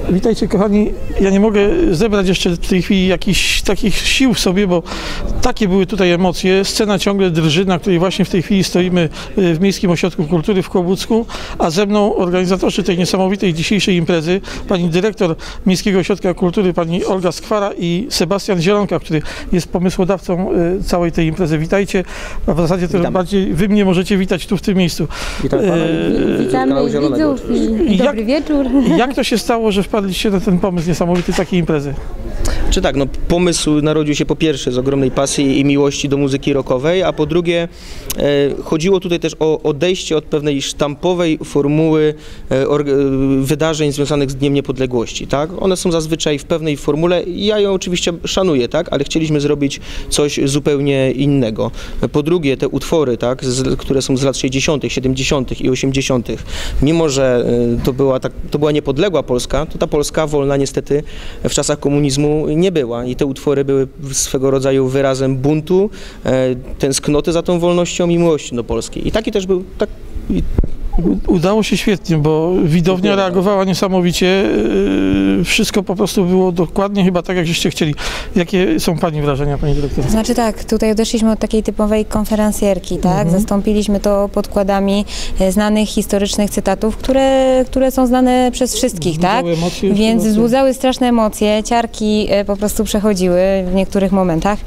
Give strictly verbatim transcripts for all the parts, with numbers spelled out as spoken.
Witajcie kochani, ja nie mogę zebrać jeszcze w tej chwili jakichś takich sił w sobie, bo takie były tutaj emocje. Scena ciągle drży, na której właśnie w tej chwili stoimy w Miejskim Ośrodku Kultury w Kłobucku, a ze mną organizatorzy tej niesamowitej dzisiejszej imprezy, pani dyrektor Miejskiego Ośrodka Kultury, pani Olga Skwara i Sebastian Zielonka, który jest pomysłodawcą całej tej imprezy. Witajcie, a w zasadzie to Witam. bardziej wy mnie możecie witać tu w tym miejscu. Witam pana. E... Witamy widzów i dobry jak, wieczór. Jak to się stało, że wpadliście na ten pomysł niesamowity takiej imprezy? Czy tak, no pomysł narodził się po pierwsze z ogromnej pasji i miłości do muzyki rockowej, a po drugie e, chodziło tutaj też o odejście od pewnej sztampowej formuły e, or, wydarzeń związanych z Dniem Niepodległości, tak? One są zazwyczaj w pewnej formule, ja ją oczywiście szanuję, tak? Ale chcieliśmy zrobić coś zupełnie innego. Po drugie, te utwory, tak? Z, które są z lat sześćdziesiątych, siedemdziesiątych i osiemdziesiątych, mimo że e, to była, tak, to była niepodległa Polska, to ta Polska wolna niestety w czasach komunizmu nie była i te utwory były swego rodzaju wyrazem buntu, e, tęsknoty za tą wolnością i miłości do Polski. I taki też był... Tak, i... Udało się świetnie, bo widownia reagowała niesamowicie. Wszystko po prostu było dokładnie chyba tak, jak żeście chcieli. Jakie są pani wrażenia, pani dyrektor? Znaczy tak, tutaj odeszliśmy od takiej typowej konferencjerki, tak? Mhm. Zastąpiliśmy to podkładami znanych historycznych cytatów, które, które są znane przez wszystkich, wzbudzały tak? Emocje, Więc wzbudzały straszne emocje, ciarki po prostu przechodziły w niektórych momentach.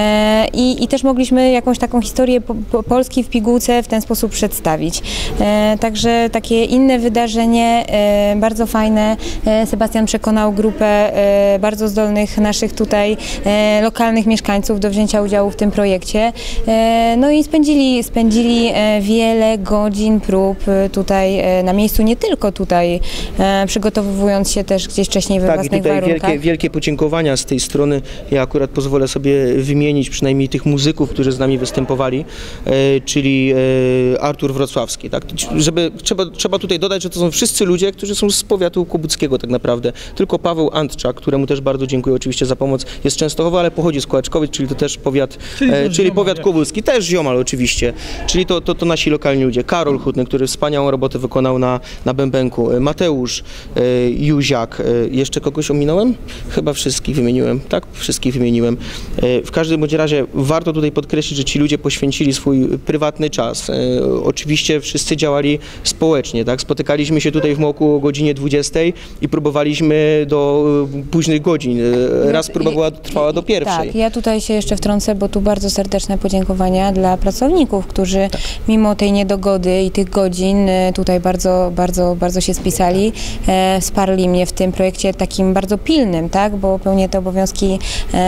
I, i też mogliśmy jakąś taką historię po, po Polski w pigułce w ten sposób przedstawić. Także takie inne wydarzenie, e, bardzo fajne. E, Sebastian przekonał grupę e, bardzo zdolnych naszych tutaj e, lokalnych mieszkańców do wzięcia udziału w tym projekcie. E, no i spędzili, spędzili e, wiele godzin prób tutaj e, na miejscu, nie tylko tutaj, e, przygotowując się też gdzieś wcześniej we tak, własnych i tutaj warunkach. Wielkie, wielkie podziękowania z tej strony. Ja akurat pozwolę sobie wymienić przynajmniej tych muzyków, którzy z nami występowali, e, czyli e, Artur Wrocławski, tak? Żeby, trzeba, trzeba tutaj dodać, że to są wszyscy ludzie, którzy są z powiatu kłobuckiego tak naprawdę. Tylko Paweł Antczak, któremu też bardzo dziękuję oczywiście za pomoc, jest z Częstochowy, ale pochodzi z Kołaczkowic, czyli to też powiat, czyli, e, czyli powiat kłobucki, też ziomal oczywiście. Czyli to, to, to nasi lokalni ludzie. Karol Hutny, który wspaniałą robotę wykonał na, na bębenku. Mateusz e, Józiak. E, jeszcze kogoś ominąłem? Chyba wszystkich wymieniłem. Tak, wszystkich wymieniłem. E, w każdym bądź razie warto tutaj podkreślić, że ci ludzie poświęcili swój prywatny czas. E, oczywiście wszyscy działali społecznie, tak? Spotykaliśmy się tutaj w Moku o godzinie dwudziestej i próbowaliśmy do późnych godzin. Raz próba była, trwała do pierwszej. Tak, ja tutaj się jeszcze wtrącę, bo tu bardzo serdeczne podziękowania dla pracowników, którzy tak. mimo tej niedogody i tych godzin tutaj bardzo, bardzo, bardzo się spisali, e, wsparli mnie w tym projekcie takim bardzo pilnym, tak? Bo pełnię te obowiązki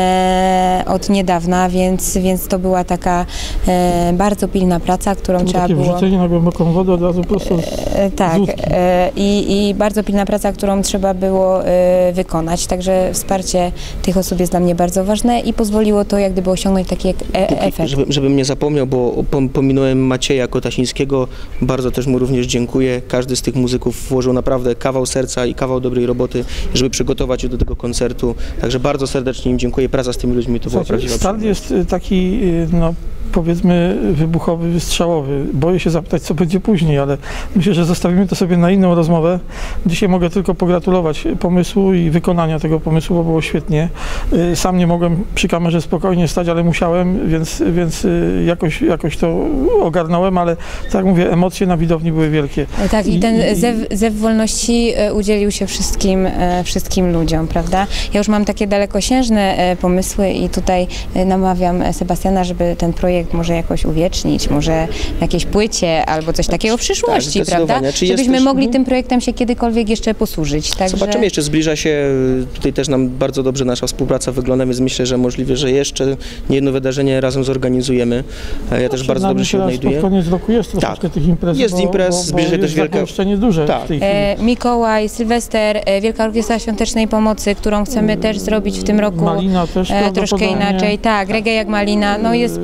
e, od niedawna, więc, więc to była taka e, bardzo pilna praca, którą to trzeba takie było... wrzucenie na głęboką wodę od razu prosto z, e, Tak, e, i, i bardzo pilna praca, którą trzeba było e, wykonać, także wsparcie tych osób jest dla mnie bardzo ważne i pozwoliło to jak gdyby osiągnąć taki e efekt. Żeby, żebym nie zapomniał, bo pominąłem Macieja Kotasińskiego, bardzo też mu również dziękuję. Każdy z tych muzyków włożył naprawdę kawał serca i kawał dobrej roboty, żeby przygotować się do tego koncertu, także bardzo serdecznie im dziękuję. Praca z tymi ludźmi to była prawdziwa Start jest taki, no powiedzmy, wybuchowy, wystrzałowy. Boję się zapytać, co będzie później, ale myślę, że zostawimy to sobie na inną rozmowę. Dzisiaj mogę tylko pogratulować pomysłu i wykonania tego pomysłu, bo było świetnie. Sam nie mogłem przy kamerze spokojnie stać, ale musiałem, więc, więc jakoś, jakoś to ogarnąłem, ale tak jak mówię, emocje na widowni były wielkie. Tak, i ten zew, zew wolności udzielił się wszystkim, wszystkim ludziom, prawda? Ja już mam takie dalekosiężne pomysły i tutaj namawiam Sebastiana, żeby ten projekt może jakoś uwiecznić, może w jakiejś płycie albo coś takiego w przyszłości, tak, prawda? Czy Żebyśmy też... mogli tym projektem się kiedykolwiek jeszcze posłużyć. Także... Zobaczymy, jeszcze zbliża się, tutaj też nam bardzo dobrze nasza współpraca wygląda, więc myślę, że możliwe, że jeszcze nie jedno wydarzenie razem zorganizujemy. Ja no, też bardzo dobrze się odnajduję. Pod koniec roku jest troszeczkę tak. tych imprez, jest bo, imprez, bo, bo zbliża się też wielka... jeszcze nieduże tak. w tej chwili. E, Mikołaj, Sylwester, e, Wielka Orkiestra Świątecznej Pomocy, którą chcemy też zrobić w tym roku Malina też e, troszkę inaczej. Tak, reggae jak Malina, no jest sporo, sporo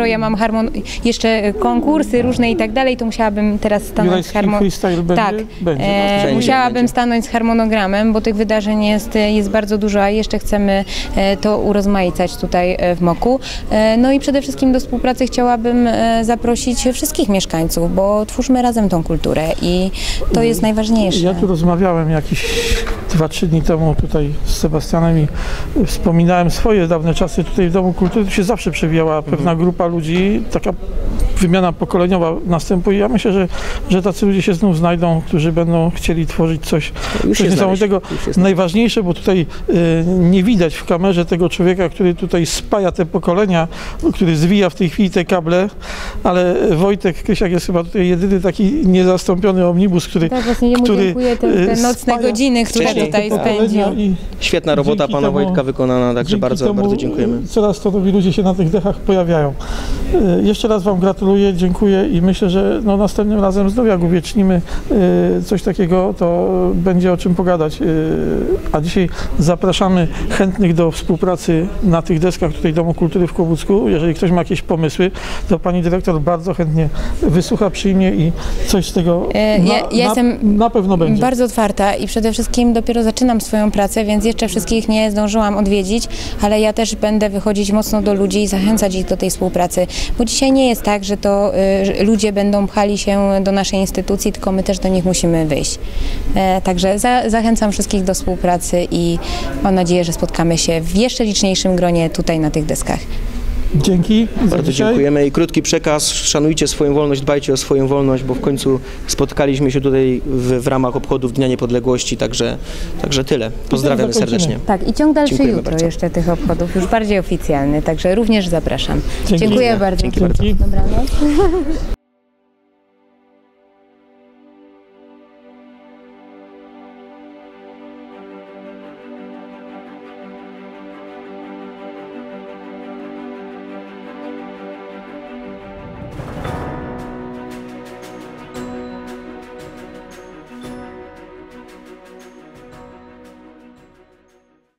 skoro ja mam harmon... jeszcze konkursy różne i tak dalej, to musiałabym teraz stanąć z Jurajski harmo... freestyle będzie? Tak, Będzie. e, Będzie, musiałabym będzie. stanąć z harmonogramem, bo tych wydarzeń jest, jest bardzo dużo, a jeszcze chcemy e, to urozmaicać tutaj e, w Moku. E, no i przede wszystkim do współpracy chciałabym e, zaprosić wszystkich mieszkańców, bo twórzmy razem tą kulturę i to jest najważniejsze. Ja tu rozmawiałem jakieś dwa, trzy dni temu tutaj z Sebastianem i wspominałem swoje dawne czasy tutaj w Domu Kultury. Tu się zawsze przewijała pewna grupa ludzi, taka wymiana pokoleniowa następuje. Ja myślę, że, że tacy ludzie się znów znajdą, którzy będą chcieli tworzyć coś, Już coś się niesamowitego. znaleźć, już jest Najważniejsze, bo tutaj y, nie widać w kamerze tego człowieka, który tutaj spaja te pokolenia, który zwija w tej chwili te kable, ale Wojtek Krysiak jest chyba tutaj jedyny taki niezastąpiony omnibus, który, Tak, właśnie jemu który dziękuję te, y, te nocne spaja godziny, które wcześniej tutaj te spędził. pokolenia i Świetna robota Dzięki pana temu- Wojtka wykonana, także dzięki bardzo, temu bardzo dziękujemy. Coraz to nowi ludzie się na tych dechach pojawiają. Y, Jeszcze raz Wam gratuluję, dziękuję i myślę, że no, następnym razem znów jak uwiecznimy y, coś takiego, to będzie o czym pogadać. Y, A dzisiaj zapraszamy chętnych do współpracy na tych deskach tutaj Domu Kultury w Kłobucku. Jeżeli ktoś ma jakieś pomysły, to pani dyrektor bardzo chętnie wysłucha, przyjmie i coś z tego E, na, ja- ja na, jestem na pewno będzie. Bardzo otwarta i przede wszystkim dopiero zaczynam swoją pracę, więc jeszcze wszystkich nie zdążyłam odwiedzić, ale ja też będę wychodzić mocno do ludzi i zachęcać ich do tej współpracy, bo dzisiaj nie jest tak, że to y, że ludzie będą pchali się do naszej instytucji, tylko my też do nich musimy wyjść. E, także za, zachęcam wszystkich do współpracy i mam nadzieję, że spotkamy się w jeszcze liczniejszym gronie tutaj na tych deskach. Dzięki. za Bardzo dzisiaj. dziękujemy i krótki przekaz, szanujcie swoją wolność, dbajcie o swoją wolność, bo w końcu spotkaliśmy się tutaj w, w ramach obchodów Dnia Niepodległości, także, także tyle. Pozdrawiamy zakończymy. serdecznie. Tak, i ciąg dalszy Dziękujemy jutro bardzo. jeszcze tych obchodów, już bardziej oficjalny, także również zapraszam. Dzięki. Dziękuję bardzo. Dzięki bardzo. Dzięki. Dobranoc.